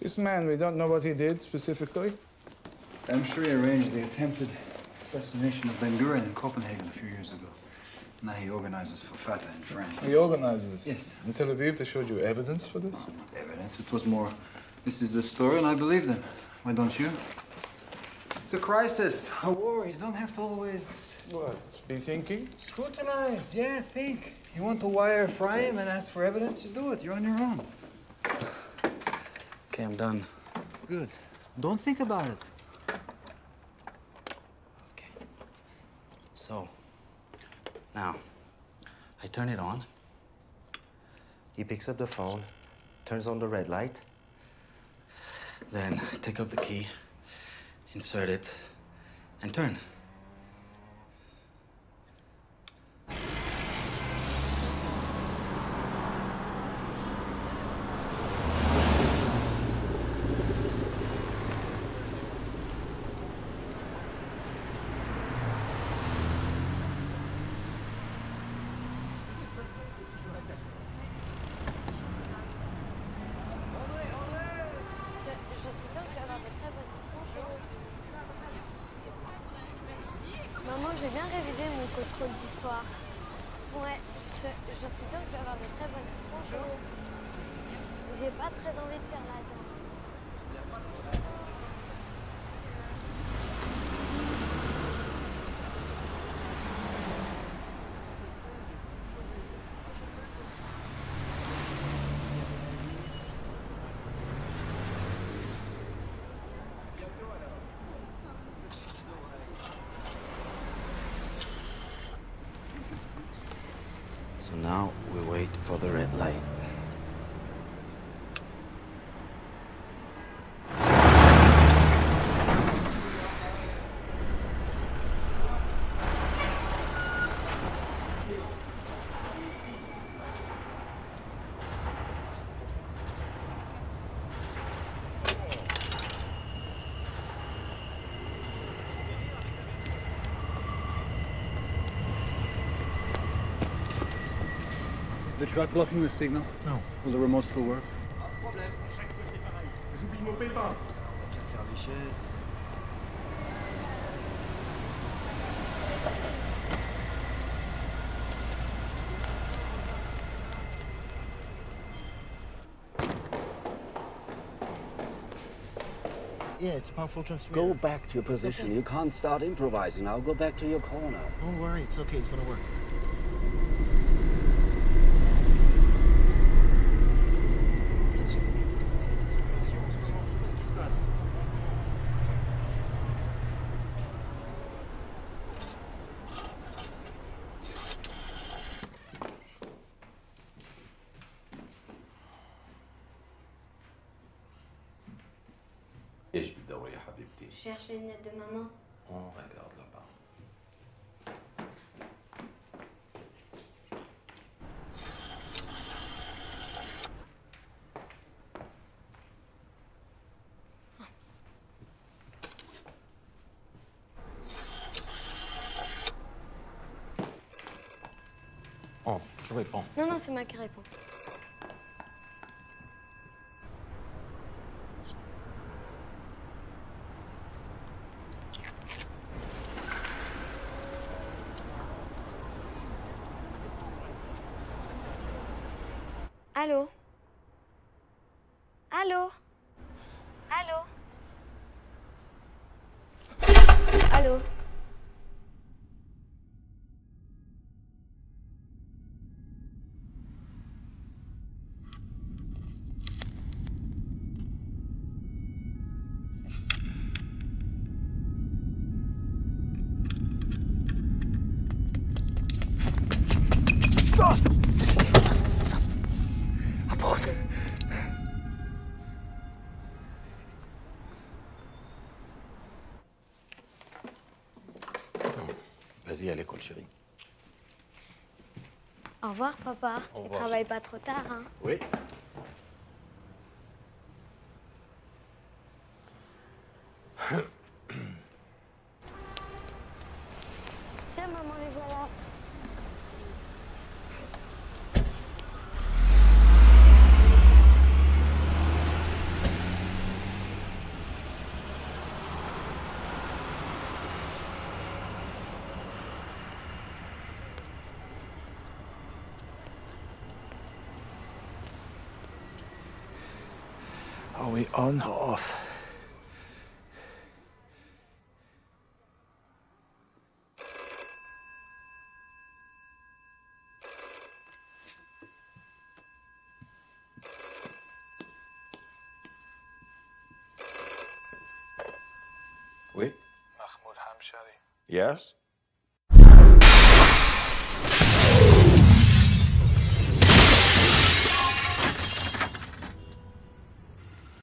This man, we don't know what he did specifically. I'm sure he arranged the attempted assassination of Ben Gurion in Copenhagen a few years ago. Now he organizes for Fatah in France. He organizes? Yes. In Tel Aviv, they showed you evidence for this? Oh, not evidence. It was more, this is the story and I believe them. Why don't you? It's a crisis, a war. You don't have to always... What? Be thinking? Scrutinize, yeah, think. You want to wire Ephraim and ask for evidence, you do it. You're on your own. Okay, I'm done. Good. Don't think about it. Okay. So, now, I turn it on. He picks up the phone, turns on the red light. Then I take out the key, insert it, and turn. Maman, j'ai bien révisé mon contrôle d'histoire. Ouais, j'en suis sûre que je vais avoir de très bonnes... Bonjour. J'ai pas très envie de faire la danse. So now we wait for the red light. Is the truck blocking the signal? No. Will the remote still work? Yeah, it's a powerful transmitter. Go back to your position. Okay. You can't start improvising now. Go back to your corner. Don't worry, it's okay. It's gonna work. ايش بتدوري يا حبيبتي؟ Je cherche les lunettes de maman. On regarde là-bas. Oh, je réponds. Non, non, c'est moi qui réponds. Allô? Allô? Allô? Allô? Stop! Abort! Vas-y à l'école, chérie. Au revoir, papa. Au revoir. Et travaille pas trop tard, hein. Oui. Tiens, maman, les voilà. we on or off? Oui? Mahmoud Hamshari. Yes?